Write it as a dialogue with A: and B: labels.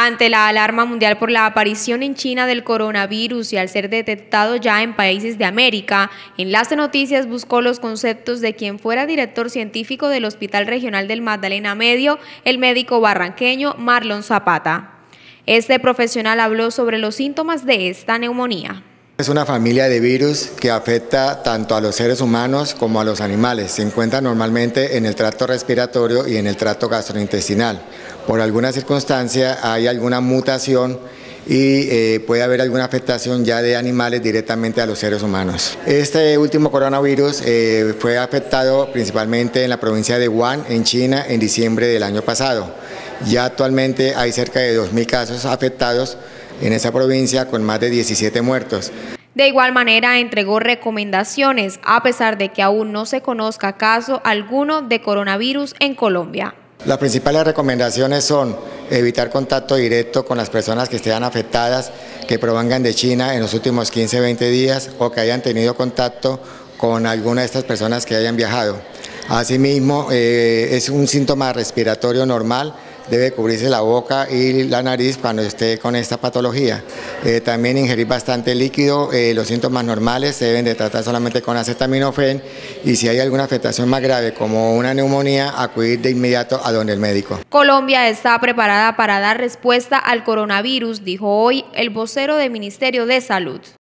A: Ante la alarma mundial por la aparición en China del coronavirus y al ser detectado ya en países de América, Enlace Noticias buscó los conceptos de quien fuera director científico del Hospital Regional del Magdalena Medio, el médico barranqueño Marlon Zapata. Este profesional habló sobre los síntomas de esta neumonía.
B: Es una familia de virus que afecta tanto a los seres humanos como a los animales. Se encuentra normalmente en el tracto respiratorio y en el tracto gastrointestinal. Por alguna circunstancia hay alguna mutación y puede haber alguna afectación ya de animales directamente a los seres humanos. Este último coronavirus fue afectado principalmente en la provincia de Wuhan, en China, en diciembre del año pasado. Ya actualmente hay cerca de 2.000 casos afectados en esa provincia, con más de 17 muertos.
A: De igual manera, entregó recomendaciones, a pesar de que aún no se conozca caso alguno de coronavirus en Colombia.
B: Las principales recomendaciones son evitar contacto directo con las personas que estén afectadas, que provengan de China en los últimos 15-20 días o que hayan tenido contacto con alguna de estas personas que hayan viajado. Asimismo, es un síntoma respiratorio normal. Debe cubrirse la boca y la nariz cuando esté con esta patología. También ingerir bastante líquido. Los síntomas normales se deben de tratar solamente con acetaminofén, y si hay alguna afectación más grave como una neumonía, acudir de inmediato a donde el médico.
A: Colombia está preparada para dar respuesta al coronavirus, dijo hoy el vocero del Ministerio de Salud.